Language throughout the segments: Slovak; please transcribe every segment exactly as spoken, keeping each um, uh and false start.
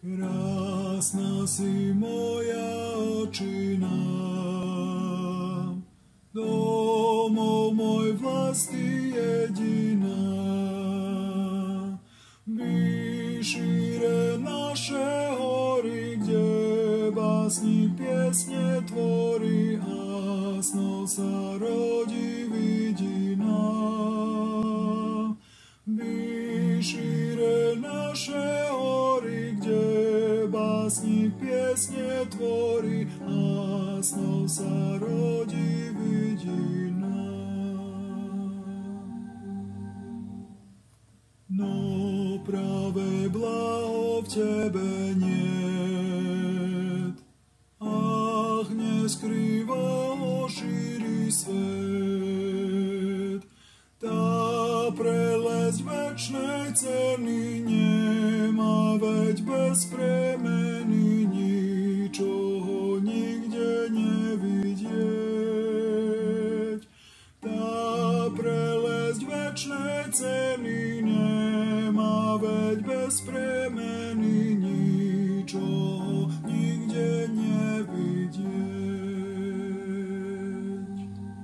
Krásna si moja očina, domov môj vlastný jediná. Vyšíre naše hory, kde básnik piesne tvorí a snov sa rodí vidina. Vyšíre naše hory, kde básnik piesne tvorí a snov sa rodí vidina. No práve blaho v tebe niet, ach neskrýva ho šíri svet. Tá prelesť večnej ceny nemá, veď bez premeny ničoho nikde nevidieť. Tá prelesť večnej ceny nemá, veď bez premeny ničoho nikde nevidieť.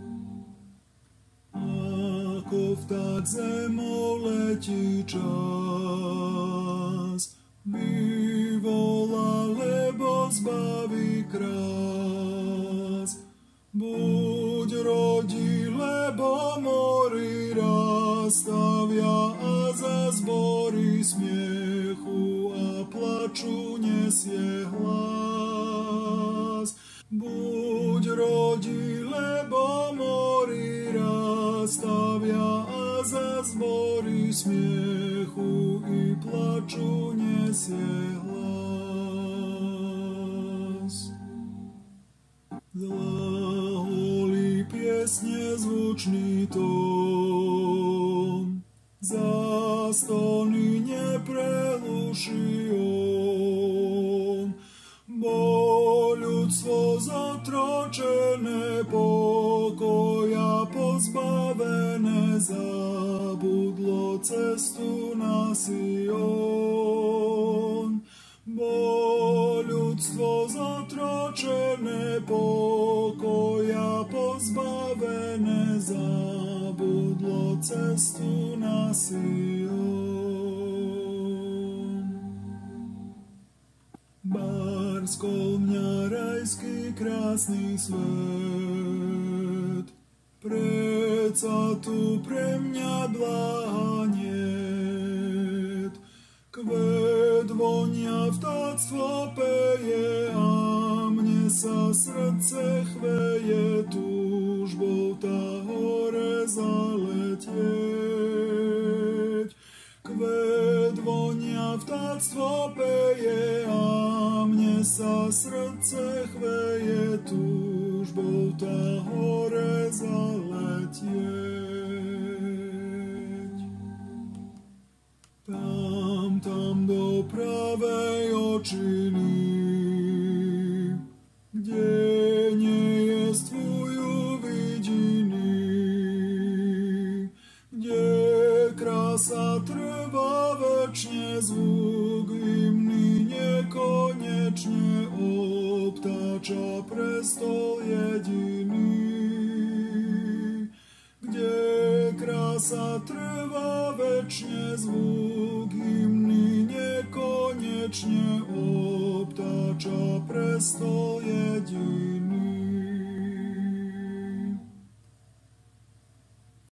Ako vtáč zemou letí čas, vyvolá, lebo zbaví krás. Buď rodí, lebo mori rastavia a za zbory smiechu a plaču nesie hlas. Buď rodí, lebo mori rastavia a za zbory smiechu i plaču nesie hlas. Zlaholí piesne zvučný tón, za stony nepreluší on. Bo ľudstvo zotročené pokoja pozbavené zabudlo cestu na Sion. Bo ľudstvo zotročené pokoja pozbavené zabudlo cestu na Sion. Bar skol mňa rajský krásny svet, preca tu pre mňa blaha niet. Kvet vonia, vtáctvo peje a mne sa srdce chveje, túžbou tá hore zaletieť. Kvet vonia, vtáctvo peje a mne sa srdce chveje, túžbou tá hore zaletieť. Tam, tam do pravej očiny, kde nejestvujú vidiny, kde krása trvá večne, zvuk hymny nekonečne obtáča prestol jediný. Kde krása trvá večne, zvuk hymny nekonečne obtáča prestol jediný.